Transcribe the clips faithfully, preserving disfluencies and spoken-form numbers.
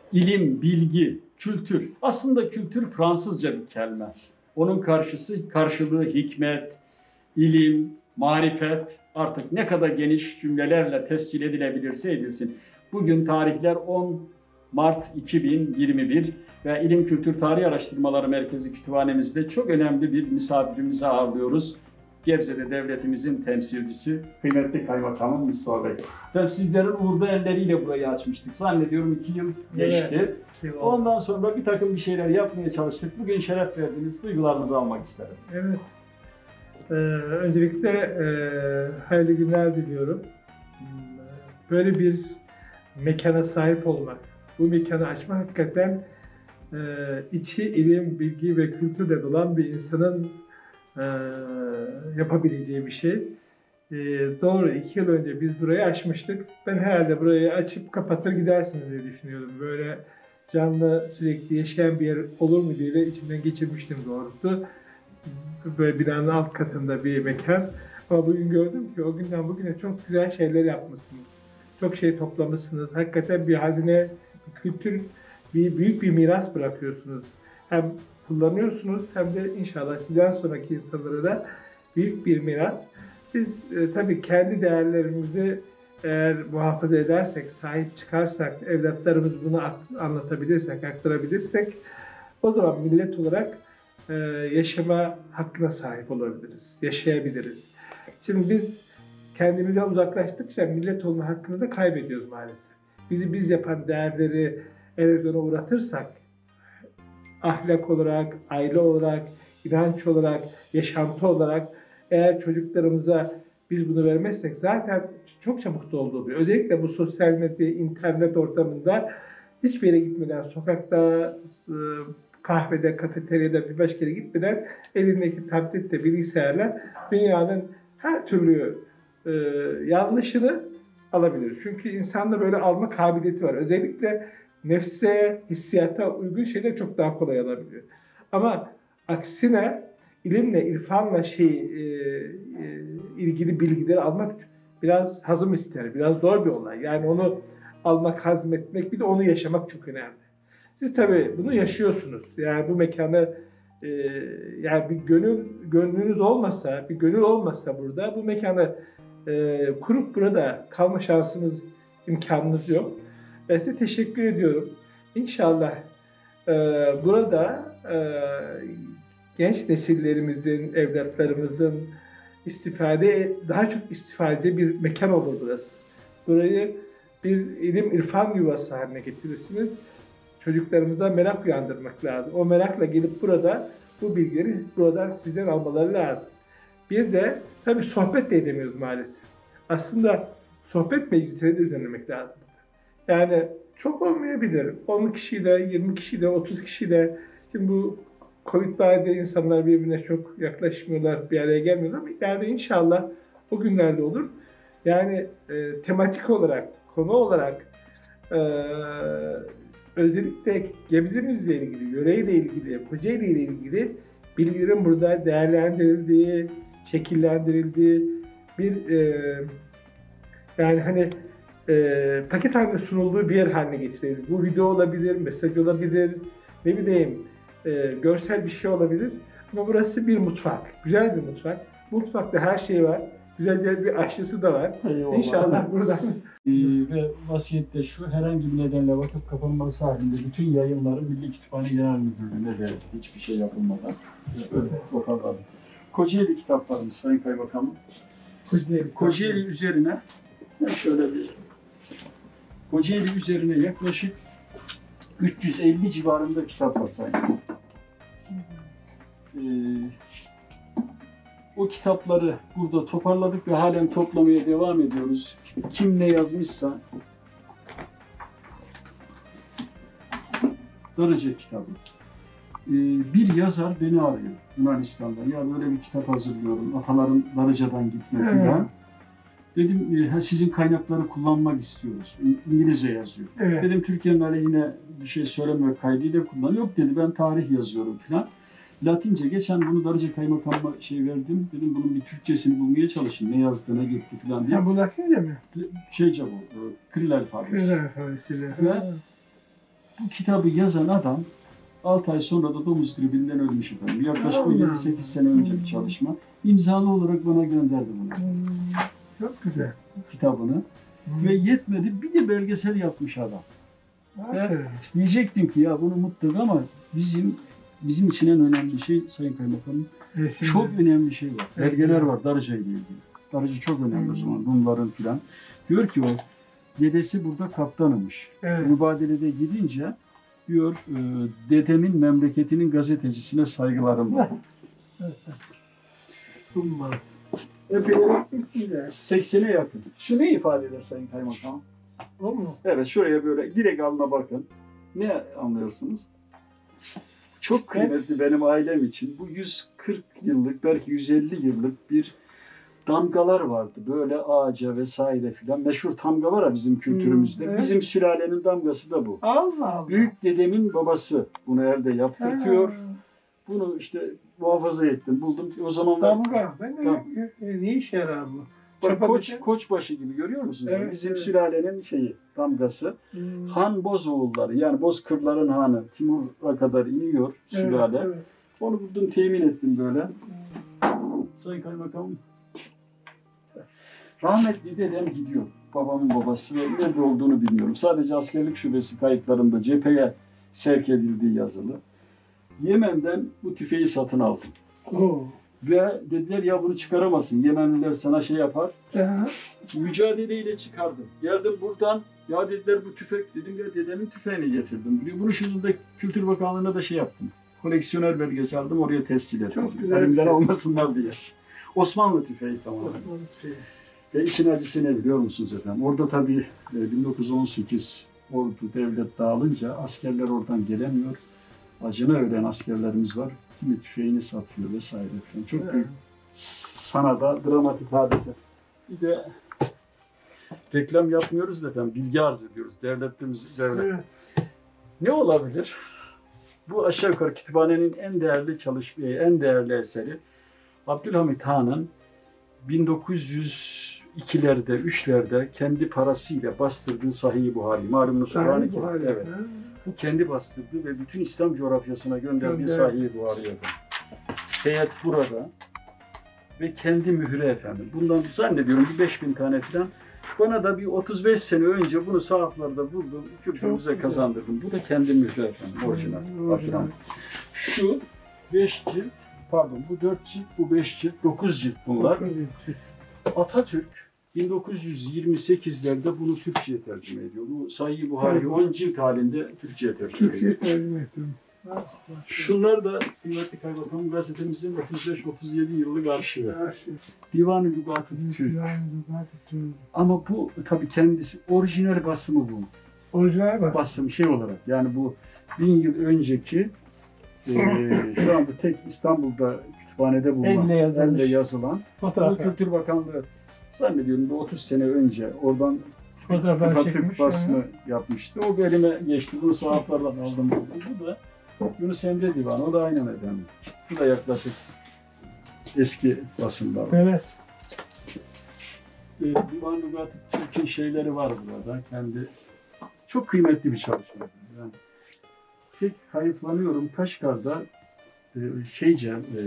ilim, bilgi, kültür. Aslında kültür Fransızca bir kelime. Onun karşısı, karşılığı hikmet, ilim, marifet, artık ne kadar geniş cümlelerle tescil edilebilirse edilsin. Bugün tarihler on Mart iki bin yirmi bir ve İlim Kültür Tarih Araştırmaları Merkezi Kütüphanemizde çok önemli bir misafirimizi ağırlıyoruz. Gebze'de devletimizin temsilcisi, kıymetli Kaymakamım Mustafa Bey. Efendim sizlerin uğurlu elleriyle burayı açmıştık. Zannediyorum iki yıl geçti. Evet. Ondan sonra bir takım bir şeyler yapmaya çalıştık. Bugün şeref verdiniz. Duygularınızı almak isterim. Evet. Ee, öncelikle e, hayırlı günler diliyorum. Böyle bir mekana sahip olmak, bu mekanı açmak hakikaten e, içi ilim, bilgi ve kültürle dolan bir insanın e, yapabileceği bir şey. E, doğru, iki yıl önce biz burayı açmıştık. Ben herhalde burayı açıp kapatır gidersiniz diye düşünüyordum. Böyle canlı, sürekli yaşayan bir yer olur mu diye de içimden geçirmiştim doğrusu. Böyle binanın alt katında bir mekan. Ama bugün gördüm ki o günden bugüne çok güzel şeyler yapmışsınız. Çok şey toplamışsınız. Hakikaten bir hazine, bir kültür, bir büyük bir miras bırakıyorsunuz. Hem kullanıyorsunuz hem de inşallah sizden sonraki insanlara da büyük bir miras. Biz e, tabii kendi değerlerimizi eğer muhafaza edersek, sahip çıkarsak, evlatlarımız bunu anlatabilirsek, aktarabilirsek o zaman millet olarak e, yaşama hakkına sahip olabiliriz, yaşayabiliriz. Şimdi biz kendimizden uzaklaştıkça millet olma hakkını da kaybediyoruz maalesef. Bizi biz yapan değerleri erozyona uğratırsak, ahlak olarak, aile olarak, inanç olarak, yaşantı olarak eğer çocuklarımıza biz bunu vermezsek zaten çok çabuk doldu oluyor. Özellikle bu sosyal medya, internet ortamında hiçbir yere gitmeden, sokakta, kahvede, kafeteryada bir başka yere gitmeden elindeki tablette, bilgisayarla dünyanın her türlü e, yanlışını alabilir. Çünkü insanda böyle alma kabiliyeti var. Özellikle nefse, hissiyata uygun şeyler çok daha kolay alabiliyor. Ama aksine ilimle, irfanla şey, e, e, ilgili bilgileri almak biraz hazım ister, biraz zor bir olay. Yani onu almak, hazmetmek, bir de onu yaşamak çok önemli. Siz tabii bunu yaşıyorsunuz. Yani bu mekanı, e, yani bir gönül, gönlünüz olmasa, bir gönül olmasa burada, bu mekanı e, kurup burada kalma şansınız, imkanınız yok. Ben size teşekkür ediyorum. İnşallah e, burada e, genç nesillerimizin, evlatlarımızın istifade, daha çok istifade bir mekan olur burası. Burayı bir ilim, irfan yuvası haline getirirsiniz. Çocuklarımıza merak uyandırmak lazım. O merakla gelip burada bu bilgileri buradan sizden almaları lazım. Bir de tabii sohbet de edemiyoruz maalesef. Aslında sohbet meclisleri de düzenlemek lazım. Yani çok olmayabilir. on kişiyle, yirmi kişiyle, otuz kişiyle. Şimdi bu Covid döneminde insanlar birbirine çok yaklaşmıyorlar, bir araya gelmiyorlar ama ileride inşallah o günlerde olur. Yani e, tematik olarak, konu olarak e, özellikle Gebze'mizle ilgili, yöreyle ilgili, Kocaeli ile ilgili bilgilerin burada değerlendirildiği, şekillendirildiği bir e, yani hani e, paket halinde sunulduğu bir yer haline getirebilir. Bu video olabilir, mesaj olabilir, ne bileyim e, görsel bir şey olabilir. Ama burası bir mutfak, güzel bir mutfak. Mutfakta her şey var. Güzel bir aşçısı da var. Eyvallah. İnşallah buradan. Ee, ve vasiyette şu, herhangi bir nedenle vakıf kapanması halinde bütün yayınları Milli Kütüphane Genel Müdürlüğü'ne verdik. Hiçbir şey yapılmadan. Öyle toparladık. Kocaeli kitaplarımız Sayın Kaymakamım. Kocaeli, Kocaeli üzerine şöyle bir Kocaeli üzerine yaklaşık üç yüz elli civarında kitap var Sayın. Ee, O kitapları burada toparladık ve halen toplamaya devam ediyoruz. Kim ne yazmışsa Darıca kitabı. Ee, bir yazar beni arıyor Yunanistan'dan. Ya böyle bir kitap hazırlıyorum. Ataların Darıca'dan gitme falan. Dedim e, sizin kaynakları kullanmak istiyoruz. İngilizce yazıyor. Evet. Dedim Türkiye'nin aleyhine bir şey söyleme kaydıyla kullan. Yok dedi ben tarih yazıyorum falan. Latince, geçen bunu Darıca Kaymakamı'na şey verdim, dedim bunun bir Türkçesini bulmaya çalışayım, ne yazdığına gitti falan diye. Ha, bu Latince mi? Şeyce bu, Kril alfabesi. Kril alfabesiyle. Ve Bu kitabı yazan adam altı ay sonra da domuz gribinden ölmüş efendim. Yaklaşık Allah. yedi sekiz sene önce bir çalışma. İmzalı olarak bana gönderdi bunu. Hmm, Çok güzel. Kitabını. Hmm. Ve yetmedi, bir de belgesel yapmış adam. Aferin. İşte diyecektim ki ya bunu mutlaka ama bizim bizim için en önemli şey Sayın Kaymakamım, Resimler. çok önemli şey var. Evet. Belgeler var Darıca ile ilgili. Darıca çok önemli Hmm. o zaman, Rumların filan. Diyor ki o, dedesi burada kaptanımış. Evet. Mübadelede gidince diyor, e, dedemin memleketinin gazetecisine saygılarım var. Umma. Epey gitmişsin de. seksene yakın. Şu ne ifade eder Sayın Kaymakam? O mu? Evet, şuraya böyle direkt alına bakın. Ne anlıyorsunuz? Çok kıymetli benim ailem için. Bu yüz kırk yıllık, belki yüz elli yıllık bir damgalar vardı. Böyle ağaca vesaire filan. Meşhur tamga var ya bizim kültürümüzde. Hmm, evet. Bizim sülalenin damgası da bu. Allah Allah. Büyük dedemin babası bunu elde yaptırtıyor. Ha. Bunu işte muhafaza ettim, buldum. O zamanlar Damga. Ben de Tamam. e, ne işe yarar bu? bak, Çapa koç, biçen- koçbaşı gibi görüyor musunuz? Evet, Bizim evet. sülalenin şeyi, damgası. Hmm. Han Bozoğulları, yani Bozkırların hanı Timur'a kadar iniyor sülale. Evet, evet. Onu buldum, temin ettim böyle. Sayın Kaymakamım, rahmetli dedem gidiyor. Babamın babası ve nerede olduğunu bilmiyorum. Sadece askerlik şubesi kayıtlarında cepheye sevk edildiği yazılı. Yemen'den bu tüfeği satın aldım. Oo. Ve dediler ya bunu çıkaramazsın. Yemenliler sana şey yapar. Ya. Mücadeleyle çıkardım. Geldim buradan, ya dediler bu tüfek, dedim ya dedemin tüfeğini getirdim. Biliyor, bunun şimdi de Kültür Bakanlığı'na da şey yaptım. Koleksiyoner belgesi aldım, oraya tescil ettim. Çok güzel bir Elimden şey. almasınlar diye. Osmanlı tüfeği tamamen. Osmanlı şey. Ve işin acısı ne biliyor musunuz efendim? Orada tabii e, bin dokuz yüz on sekiz ordu devlet dağılınca askerler oradan gelemiyor. Acına ölen askerlerimiz var. Kimi tüfeğini satıyor vesaire falan. Çok Evet. büyük sana da dramatik hadise. Bir de reklam yapmıyoruz da efendim, bilgi arz ediyoruz. Devletimiz, devlet. Evet. Ne olabilir? Bu aşağı yukarı kütüphanenin en değerli çalışma, en değerli eseri Abdülhamit Han'ın bin dokuz yüz ikilerde, üçlerde kendi parasıyla bastırdığı Sahih-i Buhari. Malumunuz Kur'an-ı Sahih Kerim. Buhari. Evet. Ha. Bu kendi bastırdı ve bütün İslam coğrafyasına gönderdiği Gönder. Sahih-i Buhari efendim. Heyet burada ve kendi mührü efendim. Bundan zannediyorum bir beş bin tane falan. Bana da bir otuz beş sene önce bunu sahaflarda buldum, kültürümüze güzel. kazandırdım. Bu da kendi mührü efendim, orijinal. Hmm, orijinal. Şu beş cilt, pardon bu dört cilt, bu beş cilt, dokuz cilt bunlar. Atatürk bin dokuz yüz yirmi sekizlerde bunu Türkçe'ye tercüme ediyor. Bu Sahih-i Buhari on cilt halinde Türkçe'ye tercüme ediyor. Türkiye tercüme ettim. Şunlar da kıymetli kaymakam gazetemizin otuz beş otuz yedi yıllık arşivi. Divan-ı Lügat-ı Türk. Ama bu tabii kendisi orijinal basımı bu. Orijinal mi? Basım şey olarak yani bu bin yıl önceki e, şu anda tek İstanbul'da kütüphanede bulunan, Elle yazılmış. elle yazılan. Bu Fotoğraf. Kültür Bakanlığı zannediyorum bir otuz sene önce oradan Fotoğraflar tıpatıp çekmiş. basımı yapmıştı. O elime geçti. Bunu sahaflardan aldım. Bu da Yunus Emre Divanı. O da aynen efendim. Bu da yaklaşık eski basımlar. Evet. Ee, Divan Lügat-ı Türk'ün şeyleri var burada. Kendi çok kıymetli bir çalışma. Yani tek hayıflanıyorum. Kaşgar'da e, şeyce e,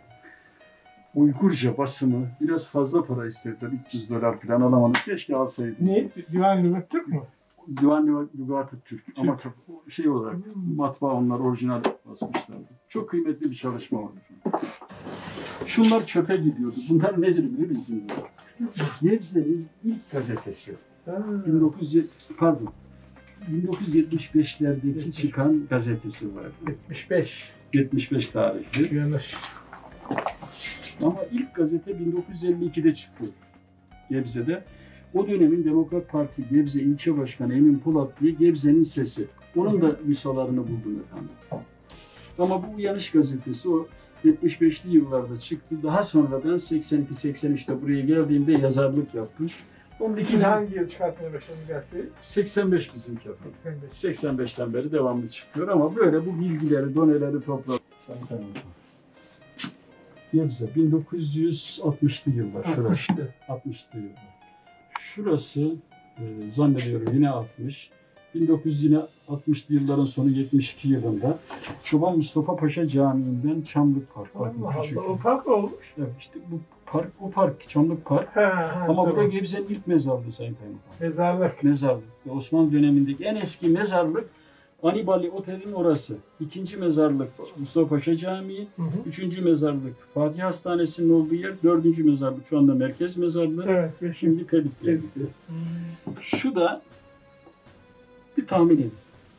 Uygurca basımı biraz fazla para istediler. üç yüz dolar falan alamadım. Keşke alsaydım. Ne? Divan Lügat Türk mü? Divan Lügat-ı Türk. Ama tabii şey olarak matbaa onlar orijinal basmışlardı. Çok kıymetli bir çalışma var. Şunlar çöpe gidiyordu. Bunlar nedir bilir misiniz? Gebze'nin ilk gazetesi. Ha. bin dokuz yüz pardon bin dokuz yüz yetmiş beşlerdeki çıkan gazetesi var. yetmiş beş. yetmiş beş tarihli. Yanlış. Ama ilk gazete bin dokuz yüz elli ikide çıkıyor Gebze'de. O dönemin Demokrat Parti Gebze İlçe Başkanı Emin Polat diye Gebze'nin Sesi. Onun da müsalarını buldum efendim. Ama bu Uyanış gazetesi o yetmiş beşli yıllarda çıktı. Daha sonra ben seksen iki seksen üçte buraya geldiğimde yazarlık yaptım. Onun Siz ikinci hangi yıl çıkartmaya başladınız gazeteyi? seksen beş bizimki efendim. seksen beş. seksen beşten beri devamlı çıkıyor ama böyle bu bilgileri, doneleri topladım. Gebze bin dokuz yüz altmışlı yıllar şurası. altmıştı. altmışlı yıllar. Şurası e, zannediyorum yine altmış. bin dokuz yüz altmışlı yılların sonu yetmiş iki yılında Çoban Mustafa Paşa Camii'nden Çamlık Park. Bakın Allah küçük. Allah, o park olmuş. Evet, işte bu park, o park, Çamlık Park. Ha, ha, Ama tamam. bu da Gebze'nin ilk mezarlığı Sayın Kaymakam. Mezarlık. Mezarlık. Ve Osmanlı dönemindeki en eski mezarlık Anibali Otel'in orası. İkinci mezarlık Mustafa Paşa Camii. Hı hı. Üçüncü mezarlık Fatih Hastanesi'nin olduğu yer. Dördüncü mezarlık şu anda merkez mezarlığı. Evet. Ve şimdi Şimdi Pedik diye. Hmm. Şu da bir tahmin edin.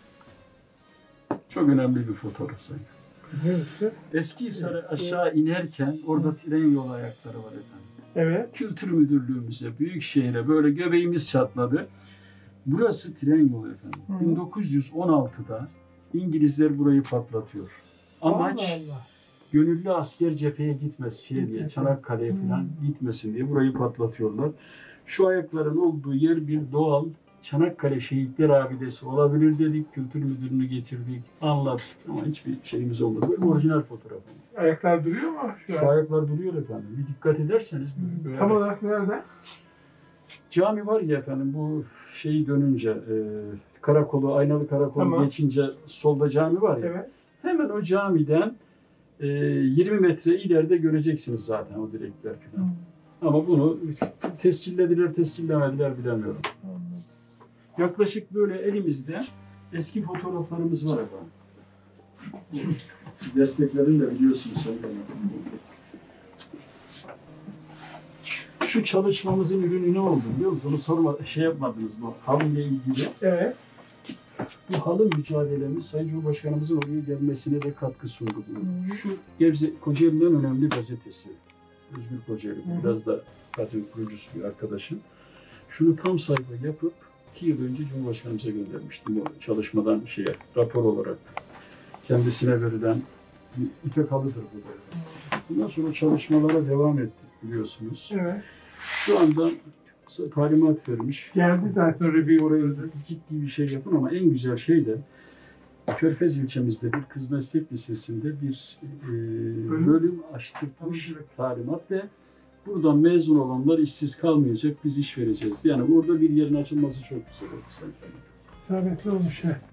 Çok önemli bir fotoğraf sayın. Neresi? Eskihisar'a aşağı inerken orada tren yolu ayakları var efendim. Evet. Kültür Müdürlüğümüze, Büyükşehir'e böyle göbeğimiz çatladı. Burası tren yolu efendim. Hı. bin dokuz yüz on altıda İngilizler burayı patlatıyor. Amaç Allah Allah. gönüllü asker cepheye gitmesin şey diye, Gitmesin. Çanakkale'ye Hı. falan gitmesin diye burayı patlatıyorlar. Şu ayakların olduğu yer bir doğal Çanakkale Şehitler Abidesi olabilir dedik. Kültür Müdürlüğü'nü getirdik, anlattık ama hiçbir şeyimiz olmadı. Bu orijinal fotoğraf. Ayaklar duruyor mu şu, Şu an? ayaklar duruyor efendim. Bir dikkat ederseniz böyle Tam olarak nerede? cami var ya efendim bu şeyi dönünce e, karakolu, aynalı karakolu Tamam. geçince solda cami var ya. Evet. Hemen o camiden e, yirmi metre ileride göreceksiniz zaten o direkler falan. Ama bunu tescillediler, tescillemediler bilemiyorum. Anladım. Yaklaşık böyle elimizde eski fotoğraflarımız var efendim. Desteklerini de biliyorsunuz sayın. Şu çalışmamızın ürünü ne oldu biliyor musunuz? Onu sorma, şey yapmadınız bu halı ile ilgili. Evet. Bu halı mücadelemiz Sayın Cumhurbaşkanımızın oraya gelmesine de katkı sundu. Hı. Şu Gebze, Kocaeli'nin önemli gazetesi. Özgür Kocaeli, Hı. biraz da radyo kurucusu bir arkadaşım. Şunu tam sayfa yapıp iki yıl önce Cumhurbaşkanımıza göndermiştim bu çalışmadan şeye, rapor olarak. Kendisine verilen bir ipek halıdır bu da. Bundan sonra çalışmalara devam ettik biliyorsunuz. Evet. Şu anda talimat vermiş. Geldi zaten oraya bir Oraya ciddi bir şey yapın ama en güzel şey de Körfez ilçemizde bir kız meslek lisesinde bir e, Bölüm. bölüm açtırmış Tabii, evet. talimat ve buradan mezun olanlar işsiz kalmayacak, biz iş vereceğiz. Yani orada bir yerin açılması çok güzel oldu sanki. isabetli olmuş ya.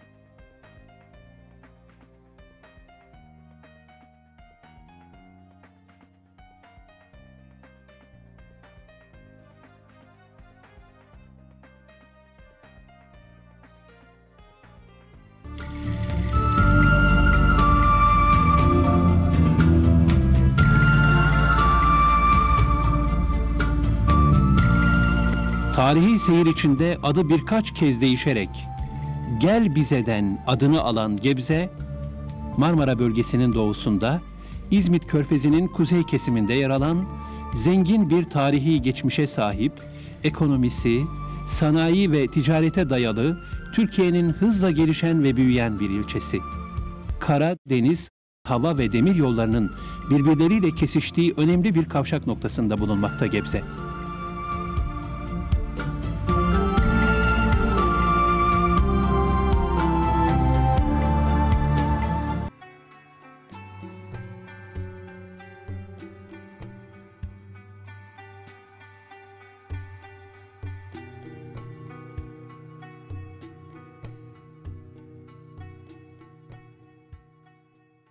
Tarihi seyir içinde adı birkaç kez değişerek Gel Bize'den adını alan Gebze, Marmara bölgesinin doğusunda, İzmit Körfezi'nin kuzey kesiminde yer alan zengin bir tarihi geçmişe sahip, ekonomisi, sanayi ve ticarete dayalı Türkiye'nin hızla gelişen ve büyüyen bir ilçesi. Kara, deniz, hava ve demir yollarının birbirleriyle kesiştiği önemli bir kavşak noktasında bulunmakta Gebze.